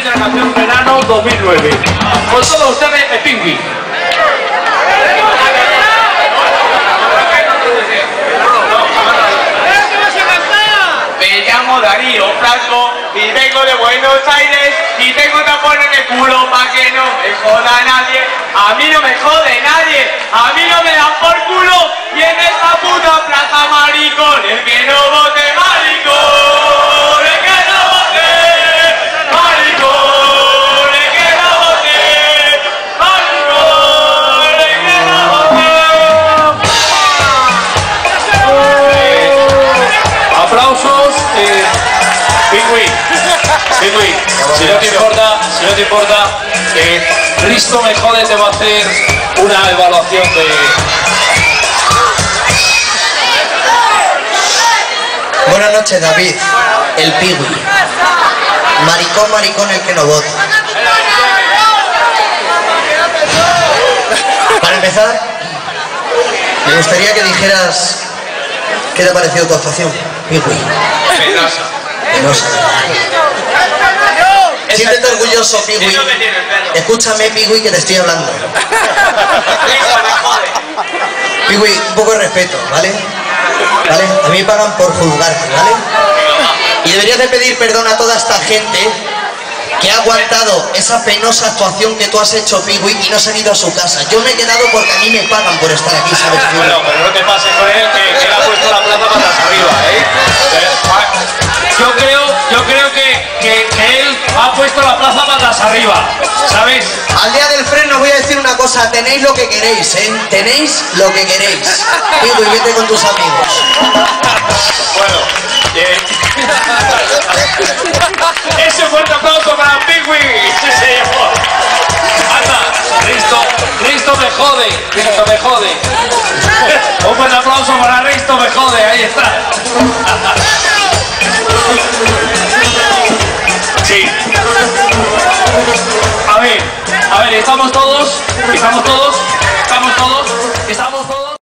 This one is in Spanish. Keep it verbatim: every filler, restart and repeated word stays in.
de la canción Verano dos mil nueve. Con todos ustedes, el Pingüi. Me llamo Darío Franco y vengo de Buenos Aires y tengo tapón en el culo pa' que no me joda nadie. A mí no me jode nadie, a mí no me dan por culo y en esta puta plaza maricón, el que no vote maricón, el que no vote maricón, el que no vote maricón, el que no vote. Aplausos. Eh, Pingüi, Pingüi, si no te importa, si no te importa, eh, Risto Me Jode te va a hacer una evaluación de... Buenas noches, David, el Pingüi. Maricón, maricón, el que no vota. Para empezar, me gustaría que dijeras qué te ha parecido tu actuación, Pingüi. Penosa. Penosa. Siéntete orgulloso, Pingüi. Escúchame, Pingüi, que te estoy hablando. Pingüi, un poco de respeto, ¿vale? ¿Vale? A mí me pagan por juzgarte, ¿vale? Y deberías de pedir perdón a toda esta gente que ha aguantado esa penosa actuación que tú has hecho, Pingüi, y no se han ido a su casa. Yo me he quedado porque a mí me pagan por estar aquí, ¿sabes? Bueno, pero no te pases con él, que, que le ha puesto la plaza patas arriba, ¿eh? Yo creo, yo creo que, que, que él ha puesto la plaza patas arriba, ¿sabes? Al día del freno os voy a decir una cosa, tenéis lo que queréis, ¿eh? Tenéis lo que queréis. Pingüi, vete con tus amigos. Bueno, eh... ese fuerte aplauso para Pingüi. Sí, señor. Anda, Risto, Risto Me Jode, Risto Me Jode. Un buen aplauso para Risto Me Jode, ahí está. Sí. A ver, a ver, estamos todos, estamos todos, estamos todos, estamos todos.